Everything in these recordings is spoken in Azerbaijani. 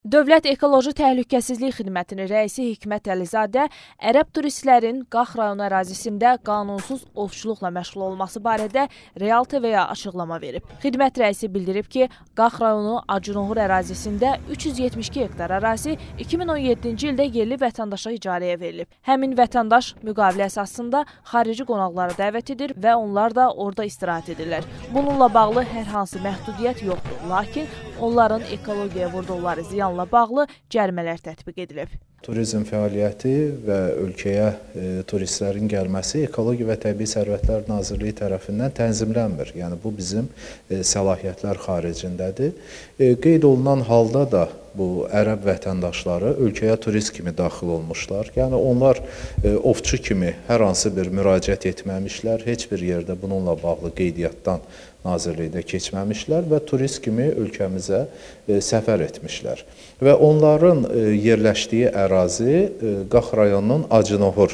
Dövlət Ekoloji Təhlükəsizlik Xidmətinin rəisi Hikmət Əlizadə ərəb turistlərin Qax rayonu ərazisində qanunsuz ovçuluqla məşğul olması barədə Real TV-yə açıqlama verib. Xidmət rəisi bildirib ki, Qax rayonu Acınoğur ərazisində 372 hektar ərazi 2017-ci ildə yerli vətəndaşa icarəyə verilib. Həmin vətəndaş müqavilə əsasında xarici qonaqları dəvət edir və onlar da orada istirahət edirlər. Bununla bağlı hər hansı məhdudiyyət yoxdur, lakin onların ekologiyaya vurduqları ziyanla bağlı cərimələr tətbiq edilib. Turizm fəaliyyəti və ölkəyə turistlərin gəlməsi Ekologiya və Təbii Sərvətlər Nazirliyi tərəfindən tənzimlənmir. Yəni bu bizim səlahiyyətlər xaricindədir. Qeyd olunan halda da bu ərəb vətəndaşları ölkəyə turist kimi daxil olmuşlar. Yəni onlar ovçu kimi hər hansı bir müraciət etməmişlər, heç bir yerdə bununla bağlı qeydiyyatdan Nazirlikdə keçməmişlər və turist kimi ölkəmizə səfər etmişlər. Və onların yerləşdiyi ərazi Qax rayonunun Acınoğur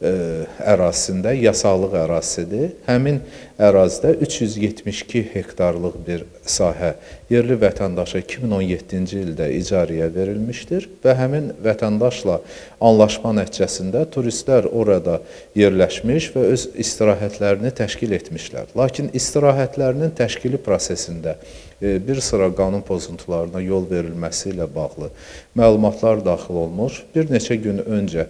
ərazisində yasaqlıq ərazisidir. Həmin ərazidə 372 hektarlıq bir sahə yerli vətəndaşa 2017-ci ildə icarəyə verilmişdir və həmin vətəndaşla anlaşma nəticəsində turistlər orada yerləşmiş və öz istirahətlərini təşkil etmişlər. Lakin istirahətlərinin təşkili prosesində bir sıra qanun pozuntularına yol verilməsi ilə bağlı məlumatlar daxil olmuş. Bir neçə gün öncə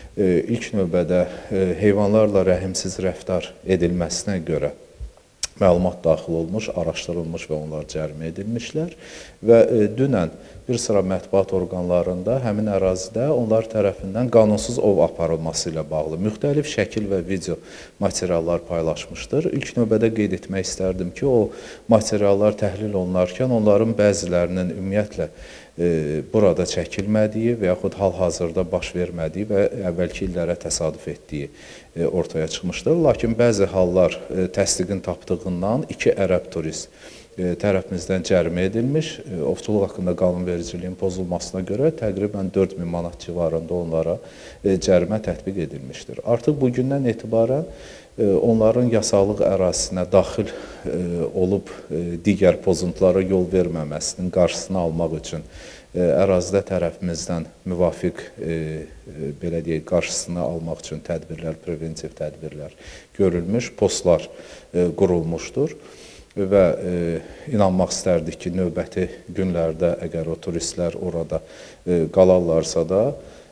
ilk növbədə heyvanlarla rəhimsiz rəftar edilməsinə görə məlumat daxil olmuş, araşdırılmış və onlar cərimə edilmişlər və dünən bir sıra mətbuat orqanlarında həmin ərazidə onlar tərəfindən qanunsuz ov aparılması ilə bağlı müxtəlif şəkil və video materiallar paylaşmışdır. İlk növbədə qeyd etmək istərdim ki, o materiallar təhlil olunarkən onların bəzilərinin ümumiyyətlə burada çəkilmədiyi və yaxud hal-hazırda baş vermədiyi və əvvəlki illərə təsadüf etdiyi ortaya çıxmışdır. Lakin bəzi hallar təsdiqin tapdığından 2 ərəb turist tərəfimizdən cərimə edilmiş, ovçuluq haqqında qanunvericiliyin pozulmasına görə təqribən 4000 manat civarında onlara cərimə tətbiq edilmişdir. Artıq bugündən etibarən onların yasaqlıq ərazisinə daxil olub digər pozuntulara yol verməməsinin qarşısını almaq üçün ərazidə tərəfimizdən müvafiq belə deyək, qarşısını almaq üçün tədbirlər, preventiv tədbirlər görülmüş, postlar qurulmuşdur. Və inanmaq istərdik ki, növbəti günlərdə əgər o turistlər orada qalarlarsa da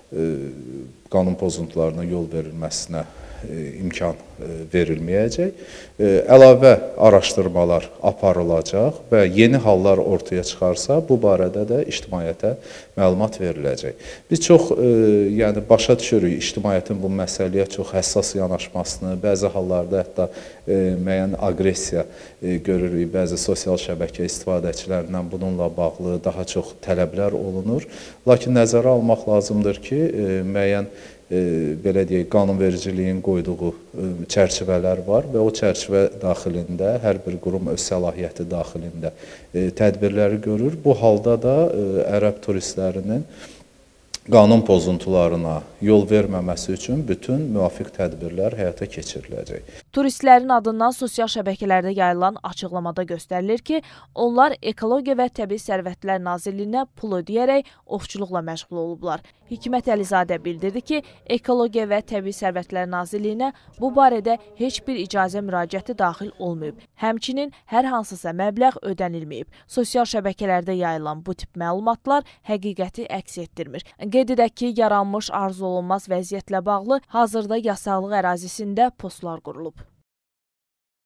qanun pozuntularına yol verilməsinə imkan verilməyəcək. Əlavə araşdırmalar aparılacaq və yeni hallar ortaya çıxarsa, bu barədə də ictimaiyyətə məlumat veriləcək. Biz çox başa düşürük ictimaiyyətin bu məsələyə çox həssas yanaşmasını, bəzi hallarda hətta müəyyən aqressiya görürük, bəzi sosial şəbəkə istifadəçilərindən bununla bağlı daha çox tələblər olunur. Lakin nəzərə almaq lazımdır ki, müəyyən belə deyək, qanunvericiliyin qoyduğu çərçivələr var və o çərçivə daxilində hər bir qurum öz səlahiyyəti daxilində tədbirləri görür. Bu halda da ərəb turistlərinin qanun pozuntularına yol verməməsi üçün bütün müvafiq tədbirlər həyata keçiriləcək. Turistlərin adından sosial şəbəkələrdə yayılan açıqlamada göstərilir ki, onlar Ekologiya və Təbii Sərvətlər Nazirliyinə pul ödəyərək ovçuluqla məşğul olublar. Hikmət Əlizadə bildirdi ki, Ekologiya və Təbii Sərvətlər Nazirliyinə bu barədə heç bir icazə müraciəti daxil olmayıb. Həmçinin hər hansısa məbləğ ödənilməyib. Sosial şəbəkələrdə yayılan bu tip məlumatlar həqiqəti əks etdirmir. Qeyd edək ki, yaranmış arzu olunmaz vəziyyətlə bağlı hazırda yasaqlıq ərazisində postlar qurulub.